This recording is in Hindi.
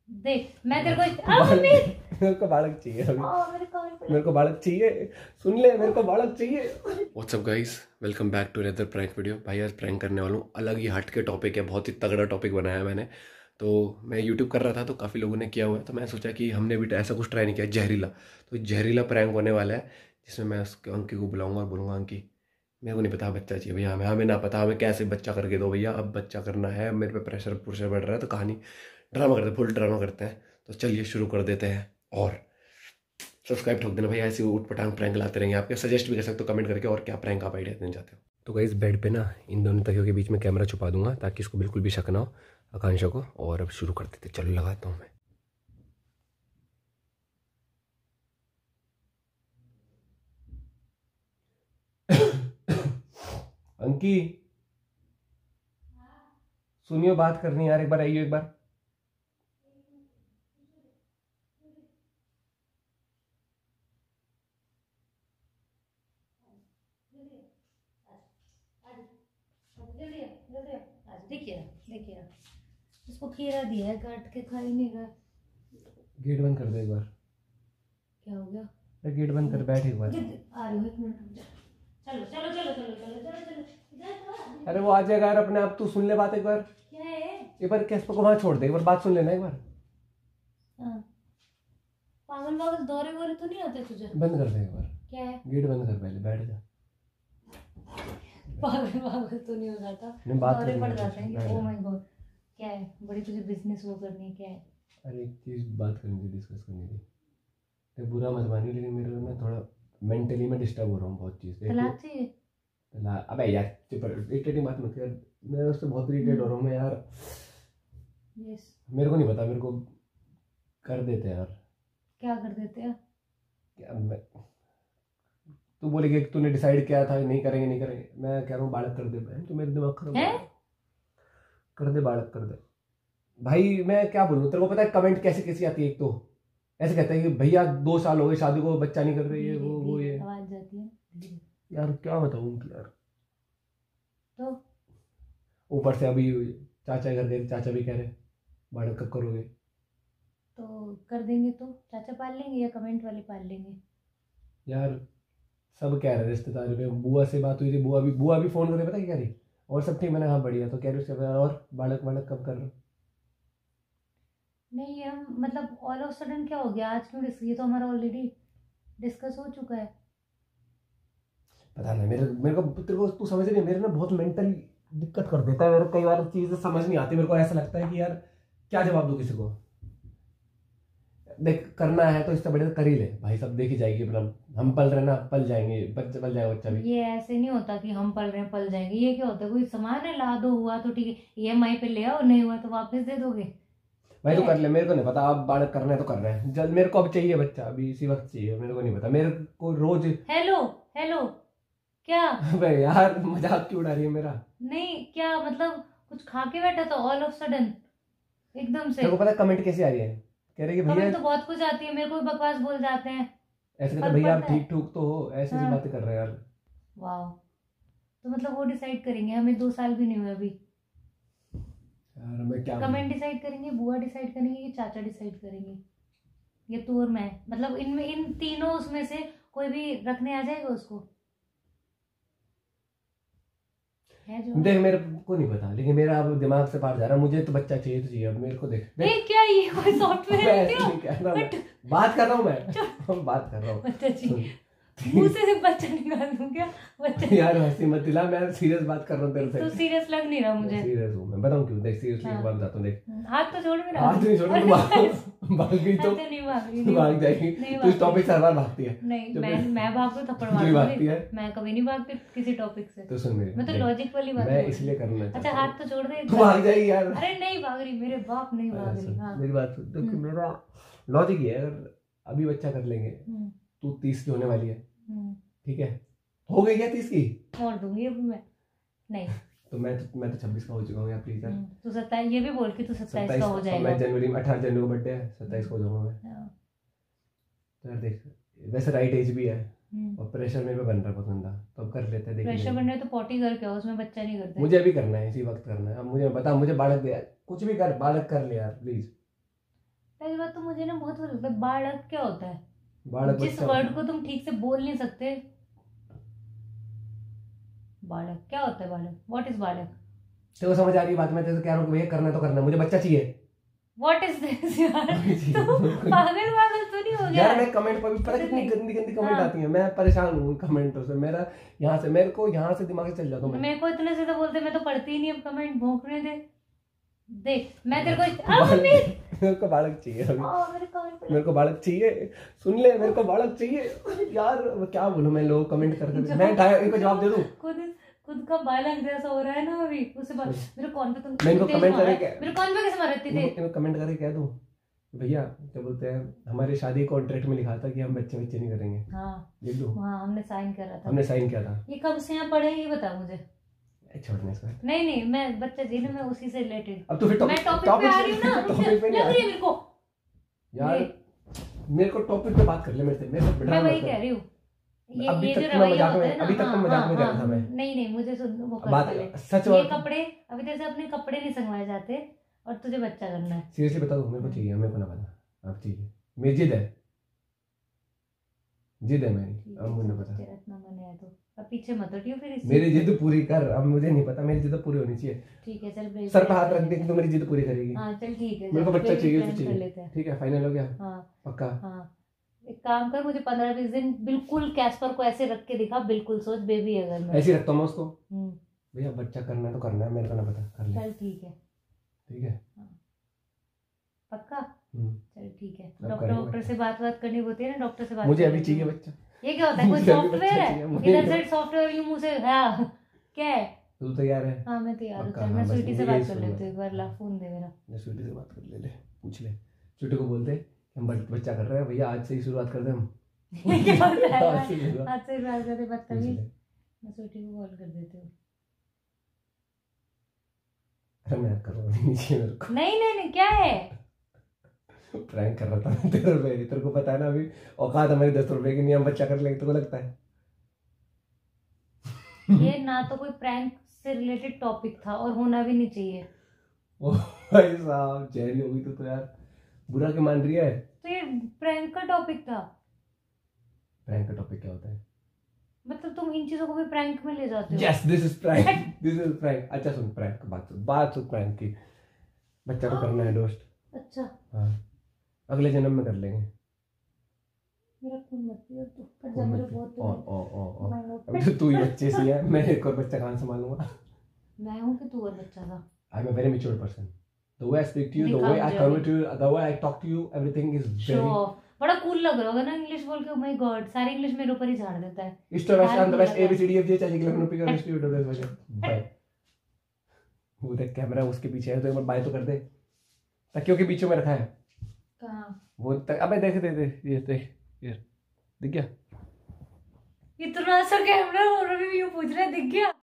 देख मैं तेरे को मेरे को बालक चाहिए अभी। मेरे को बालक चाहिए, सुन ले, मेरे को बालक चाहिए। What's up guys, welcome back to another prank video. भाई आज प्रैंक करने वाला हूँ, अलग ही हट के टॉपिक है, बहुत ही तगड़ा टॉपिक बनाया है मैंने। तो मैं यूट्यूब कर रहा था तो काफ़ी लोगों ने किया हुआ है, तो मैं सोचा कि हमने भी ऐसा कुछ ट्राई नहीं किया, जहरीला। तो जहरीला प्रैंक होने वाला है जिसमें मैं उसके अंकी को बुलाऊंगा और बोलूँगा अंकी मेरे को नहीं पता बच्चा चाहिए भैया, हमें ना पता, हमें कैसे बच्चा करके दो भैया, अब बच्चा करना है, मेरे पे प्रेशर बढ़ रहा है। तो कहानी ड्रामा करते हैं, फुल ड्रामा करते हैं। तो चलिए शुरू कर देते हैं। और सब्सक्राइब ठोक देना भाई, ऐसे उठ पटांग प्रैंक लाते रहेंगे। आपके सजेस्ट भी कर सकते हो कमेंट करके और क्या प्रैंक आप आइडिया देना चाहते हो। तो गाइस बेड पे ना इन दोनों तकियों के बीच में कैमरा छुपा दूंगा ताकि इसको बिल्कुल भी शक ना हो आकांक्षा को। और अब शुरू कर देते, चलो लगाता हूँ मैं। अंकी सुनियो, बात करनी है यार, एक बार आइयो एक बार। देखिए इसको खीरा दिया है, काट के खा ही नहीं रहा। गेट बंद कर दे एक बार। क्या हो गया? गेट बंद कर, बैठ एक बार। आ रही हूँ, एक मिनट। चलो चलो चलो चलो चलो चलो चलो। अरे वो आ जाएगा यार अपने आप, तू सुन ले बात एक बार। क्या है? एक बार कैस्पर को वहां छोड़ दे, एक बार बात सुन लेना एक बार। पागल पागल दौरे वोरे तो नहीं आते तुझे? बंद कर दे एक बार। क्या है? गेट बंद कर, पहले बैठ जा। पागल पागल तो नहीं हो जाता, दौरे पड़ जाते हैं। ओह माय गॉड, क्या है? बड़ी तुझे बिजनेस वो करनी है, क्या है? अरे एक चीज बात करनी थी, डिस्कस करनी थी। तो बुरा मत मानिए लेकिन मेरे को ना थोड़ा मेंटली मैं डिस्टर्ब हो रहा हूँ बहुत चीज़। तलाक चाहिए? अबे यार इरिटेटिंग बात मत कर, मैं उससे बहुत इरिटेट हो रहा हूँ मैं यार। यस। मेरे को नहीं पता, मेरे को कर देते यार। क्या कर देते हैं? क्या मैं, तू बोलेगी कि तूने डिसाइड किया था नहीं करेंगे नहीं करेंगे, मैं कह रहा हूँ बालक कर दे। बहन तो मेरे दिमाग खराब है, कर दे बालक कर दे भाई। मैं क्या बोलूँ तेरे को, पता है कमेंट कैसे कैसी आती है। एक तो ऐसे कहता है कि भैया 2 साल हो गए शादी को, बच्चा नहीं कर रही है, वो ये आवाज जाती है यार। क्या बताऊँ उनकी यार। तो ऊपर से अभी चाचा घर गए, चाचा भी कह रहे बालक कब करोगे। तो कर देंगे, तो चाचा पाल लेंगे या कमेंट वाले पाल लेंगे यार। सब कह रहे रिश्तेदार में, बुआ से बात हुई थी, बुआ भी फोन करके पता क्या कह रही, और सब ठीक। मैंने हाँ बढ़िया। तो कह रही उसके बाद और बालक कब कर रहे हो। नहीं हम मतलब ऑल ऑफ सडन क्या हो गया आज क्यों डिस्कस? ये तो हमारा ऑलरेडी डिस्कस हो चुका है। पता नहीं, मेरे को तेरे को तू समझ नहीं, मेरे ना बहुत मेंटली दिक्कत कर देता है। मेरे कई बार चीजें समझ नहीं आती, मेरे को ऐसा लगता है कि यार क्या जवाब दूं किसी को। देख करना है तो इससे बढ़िया कर ही ले भाई, सब देखी जाएगी। मतलब हम पल रहे ना, पल जाएंगे, बच्चा पल जाएगा बच्चा भी। ये ऐसे नहीं होता कि हम पल रहे हैं पल जाएंगे। ये क्या होता है, कोई सामान है ला दो, हुआ तो ठीक है, EMI पे ले आओ, नहीं हुआ तो वापस दे दोगे भाई। तो कर ले, मेरे को नहीं पता। अब बालक करना है तो कर रहे हैं, जल्द मेरे को अब चाहिए बच्चा, अभी इसी वक्त चाहिए। मेरे को नहीं पता, मेरे को रोज हेलो हेलो क्या भाई यार मजाक क्यों उड़ा रही है मेरा। नहीं क्या मतलब, कुछ खा के बैठा तो ऑल ऑफ सडन एकदम से। तेरे को पता कमेंट कैसे आ रही है, कह रहे कि भैया कमेंट तो बहुत कुछ आती है, मेरे को भी बकवास बोल जाते हैं। ऐसे कहते भैया आप ठीक ठूक तो हो, ऐसी सी बातें कर रहे हैं यार। वाह, तो मतलब वो डिसाइड करेंगे, हमें 2 साल भी नहीं हुए अभी। यार मैं क्या कमेंट डिसाइड करेंगे, बुआ डिसाइड करेंगे, कि चाचा डिसाइड करेंगे, ये तू और मैं। मतलब इनमें इन तीनों उसमें से कोई भी रखने आ जाएगा उसको, है जो। देख मेरे को नहीं पता, लेकिन मेरा अब दिमाग से बाहर जा रहा है। मुझे तो बच्चा चाहिए तो चाहिए अब मेरे को। देख क्या ये कोई सॉफ्टवेयर है क्या? बात कर रहा हूँ मैं बात कर रहा हूँ। बच्चा चाहिए, मुंह से बच्चा निकाल दूं क्या? बच्चा यार हंसी मत दिला, मैं सीरियस बात कर रहा हूँ तेरे से। तो सीरियस लग नहीं रहा मुझे। सीरियस हूँ मैं, बताऊँ क्यों। देख सीरियसली एक बात बताता हूँ। देख हाथ तो छोड़ मेरा। हाथ नहीं छोड़, भाग गई तो नहीं भाग जाएगी। तू इस टॉपिक से हर बार भागती है। नहीं मैं भागू थप्पड़ मार भागती है, मैं कभी नहीं भागती किसी टॉपिक से। तो सुन मेरी, मैं तो लॉजिक वाली बात मैं इसलिए करना चाहता हूँ। अच्छा हाथ तो छोड़ दे, तू भाग जाएगी यार। अरे नहीं भाग रही, मेरे बाप नहीं भाग रही। हाँ मेरी बात सुन, देखो मेरा लॉजिक ये है, अगर अभी बच्चा कर लेंगे, तू 30 की होने वाली है, ठीक है, हो गई क्या 30 की? छोड़ दूंगी अभी मैं, नहीं तो मैं तो 26 का हो चुका हूँ यार, प्लीज यार। तू 27, ये भी बोल के तू 27 का हो जाएगा। मैं जनवरी में 18 जनवरी को बर्थडे है, 27 को हो जाऊंगा मैं। तो यार देख वैसे राइट एज भी है, और प्रेशर मेरे पे बन रहा है बहुत गंदा, तो अब कर लेते हैं। प्रेशर बन रहा है तो पॉटी करके आओ, उसमें बच्चा नहीं करते। मुझे अभी करना है, इसी वक्त करना है। अब मुझे बता, मुझे बालक दे, कुछ भी कर, बालक कर ले यार प्लीज। पहली बात तो मुझे ना बहुत वो लगता है, बालक क्या होता है? बालक जिस वर्ड को तुम ठीक से बोल नहीं सकते। बालक क्या होता है? बालक, व्हाट इज बालक? तेरे को समझ आ रही बात? मैं तेरे से कह रहा हूँ भैया करना है तो करना है, मुझे बच्चा चाहिए। व्हाट इज दिस यार? तो पागल तो नहीं हो गया यार? मैं कमेंट पर भी पता कितनी गंदी गंदी कमेंट आती है, मैं परेशान हूँ कमेंटों से। मेरा मेरे को यहाँ से दिमाग से चल जाता हूँ। मेरे को इतने से तो बोलते, मैं तो पढ़ती ही नहीं अब कमेंट, भौंकने दे। देख मैं तेरे को मेरे को बालक चाहिए अभी। मेरे को बालक चाहिए, सुन ले, मेरे को बालक चाहिए यार। क्या बोलूं मैं, लोग कमेंट करते मैं इनको जवाब दे दूं? खुद का बालक जैसा हो रहा है ना अभी, उससे बात। मेरे कौन पे तुम मैं इनको कमेंट करके, मेरे कौन पे कैसे मारती थे? इनको कमेंट करके कह दूं भैया क्या बोलते हैं, हमारी शादी कॉन्ट्रैक्ट में लिखा था कि हम बच्चे नहीं करेंगे। हाँ लिख दूं? हाँ हमने साइन करा था। हमने साइन किया था। ये कब से यहाँ पढ़े ये बता मुझे। छोड़ने इसको। नहीं मैं बच्चा जी ना, मैं उसी से रिलेटेड। अब तो फिर मैं टॉपिक पे आ रही हूँ ना, टॉपिक पे नहीं लग रही है मेरे को यार। मेरे को टॉपिक पे बात कर ले मेरे से। मैं वही कह रही हूँ। अभी तक मैं मजाक में कर रहा था मैं। नहीं मुझे सुन, वो बात सच। ये कपड़े अभी जैसे अपने कपड़े नहीं संगवाए जाते और तुझे बच्चा करना है। सीरियसली बता दो, मेरे को चाहिए, मेरे को ना पता। अब चाहिए, मेरी जिद है मेरी। अब मुझे पता तेरा इतना मन है तो अब पीछे मत हटियो फिर। मेरी जिद पूरी कर। अब मुझे नहीं पता, मेरी जिद पूरी होनी चाहिए। ठीक है चल, सर पे हाथ रख दे तो मेरी जिद पूरी करेगी। हाँ चल ठीक है, मेरे को बच्चा चाहिए तो चाहिए। ठीक है, फाइनल हो गया? हाँ पक्का? हाँ एक काम कर, मुझे 15-20 दिन बिल्कुल कैस्पर को ऐसे रख के दिखा, बिल्कुल सोच बेबी अगर मैं ऐसे रखता हूँ उसको। भैया बच्चा करना है तो करना है, मेरे को ना पता, कर ले। चल ठीक है पक्का। चल ठीक है। डॉक्टर से बात करनी होती है ना, डॉक्टर से बात। मुझे अभी चाहिए बच्चा। ये क्या होता है, कोई सॉफ्टवेयर है? इधर से सॉफ्टवेयर की मुंह से क्या है? तू तैयार है? हाँ मैं तैयार हूँ। चल मैं स्वीटी से बात कर लेती हूँ एक बार। ला फोन दे मेरा। स्वीटी से बात कर ले, पूछ ले। स्वीटी को बोलते हम बच्चा कर रहे हैं भैया, आज से ही शुरुआत कर दे हम। क्या होता है आज से ही बात करते बात करी। मैं स्वीटी को कॉल कर देती हूँ। अरे मैं कर रहा हूँ। नहीं क्या है? प्रैंक कर रहा था तेरे को पता है ना, अभी औकात हमारी 10 रुपए की नहीं, हम बच्चा कर लेंगे। तो लगता है ये ना तो कोई प्रैंक से रिलेटेड टॉपिक था और होना भी नहीं चाहिए। ओ भाई साहब, जहरी हो गई तो यार। बुरा क्यों मान रही है? तो ये प्रैंक का टॉपिक था। प्रैंक का टॉपिक क्या होता है? मतलब तुम इन चीजों को भी प्रैंक में ले जाते हो। Yes this is prank, this is prank. अच्छा सुन, प्रैंक बात सुन प्रैंक की। बच्चा तो करना है दोस्त। अच्छा हाँ, अगले जन्म में कर लेंगे। मेरा खून मत पियो तू, पर जब मेरे बहुत अभी तो तू ही बच्चे सी है, मैं एक और बच्चा कहाँ संभालूंगा? मैं हूँ कि तू और बच्चा था। I am a very mature person. The way I speak to you, the way I come to you, the way I talk to you, everything is very. बड़ा कूल लग रहा होगा ना इंग्लिश बोल के। Oh my God, सारी इंग्लिश मेरे ऊपर ही झाड़ देता है। East or west, I'm the best, A B C D F G H I J K L M N O P Q R S T U V W X Y Z। Bye. वो देख कैमरा उसके पीछे है तो एक बार बाय तो कर दे। तकियों के पीछे में रखा है। कहाँ? वो अबे देख ये दिख गया? इतना सा कैमरा और भी यूं पूछ रहा है, दिख गया?